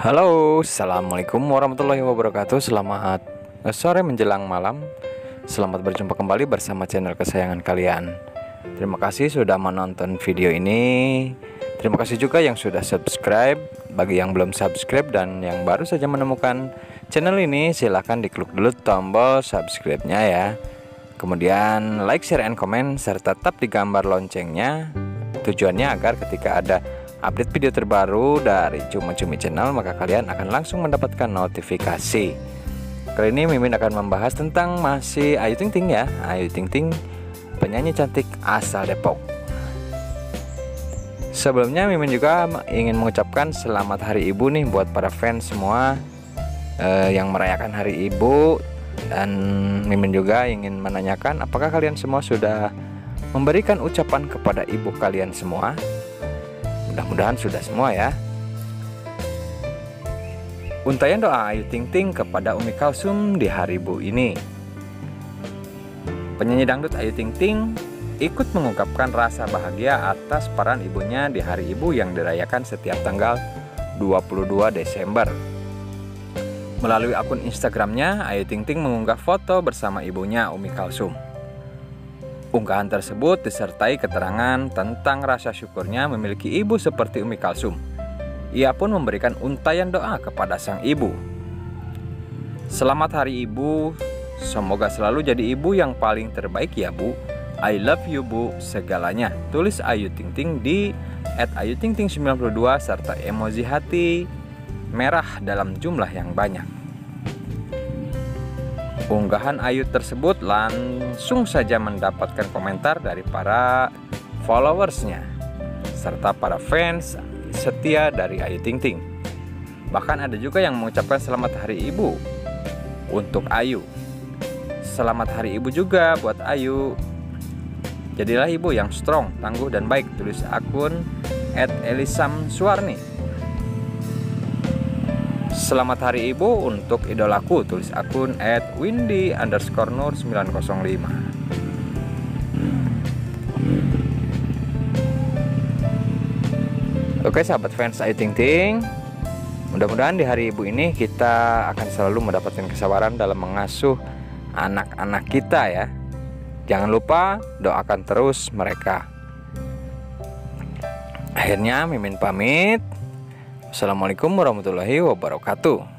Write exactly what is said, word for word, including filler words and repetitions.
Halo, assalamualaikum warahmatullahi wabarakatuh. Selamat sore menjelang malam. Selamat berjumpa kembali bersama channel kesayangan kalian. Terima kasih sudah menonton video ini. Terima kasih juga yang sudah subscribe. Bagi yang belum subscribe dan yang baru saja menemukan channel ini, silahkan diklik dulu tombol subscribe-nya ya. Kemudian like, share, and comment, serta tap di gambar loncengnya. Tujuannya agar ketika ada update video terbaru dari Cuma-Cumi Channel, maka kalian akan langsung mendapatkan notifikasi. Kali ini Mimin akan membahas tentang masih Ayu Ting Ting ya. Ayu Ting Ting, penyanyi cantik asal Depok. Sebelumnya Mimin juga ingin mengucapkan selamat Hari Ibu nih buat para fans semua eh, yang merayakan Hari Ibu. Dan Mimin juga ingin menanyakan, apakah kalian semua sudah memberikan ucapan kepada ibu kalian semua? Mudah-mudahan sudah semua ya. Untayan doa Ayu Ting Ting kepada Umi Kalsum di Hari Ibu ini. Penyanyi dangdut Ayu Ting Ting ikut mengungkapkan rasa bahagia atas peran ibunya di Hari Ibu yang dirayakan setiap tanggal dua puluh dua Desember. Melalui akun Instagramnya, Ayu Ting Ting mengunggah foto bersama ibunya Umi Kalsum. Unggahan tersebut disertai keterangan tentang rasa syukurnya memiliki ibu seperti Umi Kalsum. Ia pun memberikan untayan doa kepada sang ibu. Selamat Hari Ibu, semoga selalu jadi ibu yang paling terbaik ya Bu. I love you Bu segalanya. Tulis Ayu Ting Ting di et ayu ting ting sembilan puluh dua serta emoji hati merah dalam jumlah yang banyak. Unggahan Ayu tersebut langsung saja mendapatkan komentar dari para followersnya serta para fans setia dari Ayu Ting Ting. Bahkan ada juga yang mengucapkan selamat Hari Ibu untuk Ayu. Selamat Hari Ibu juga buat Ayu. Jadilah ibu yang strong, tangguh, dan baik. Tulis akun et elisam suwarni. Selamat Hari Ibu untuk idolaku, tulis akun et windy underscore nur sembilan nol lima. Oke sahabat fans Ayu Ting Ting, mudah-mudahan di Hari Ibu ini kita akan selalu mendapatkan kesabaran dalam mengasuh anak-anak kita ya. Jangan lupa doakan terus mereka. Akhirnya Mimin pamit. Assalamualaikum warahmatullahi wabarakatuh.